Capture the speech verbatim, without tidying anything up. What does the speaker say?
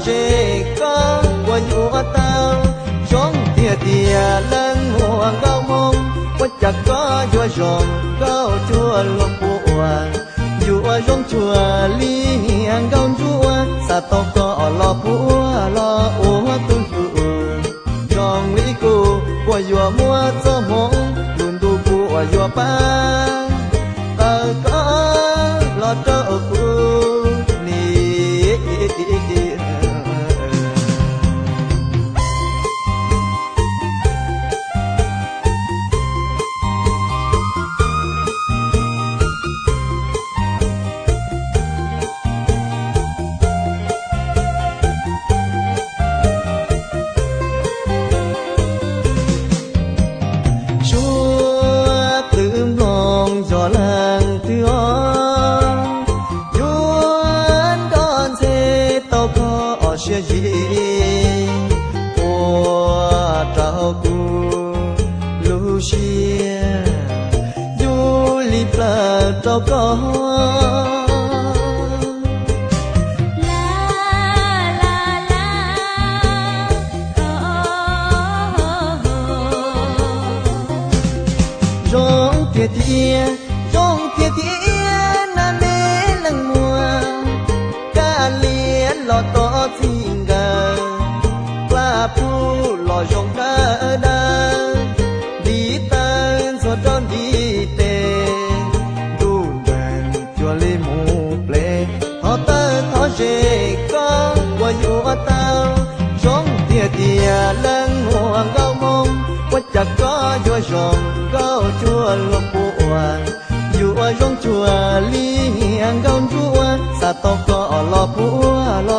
dễ có qua nhua tao trong tia tia lần mùa gạo mông qua chặt có vua rồng gạo chua luôn buồn vua rồng chua li hàng gạo chua sa to có lo búa lo ủa tu phụ trong lý cô qua vua mua cho mông luôn tu của vua ba ta có lo cho phụ đâu có la la la rong tia tia rong tia tia na mê lần mùa ca liên lo to tình gà qua pu lo rong đa đa đi tan rồi tròn đi tê dễ có qua nhua tao trong tia tia lần mùa gạo mông qua chặt có vua rồng gạo chua luôn buồn vua rồng chua li hàng gạo chua sa to có lo búa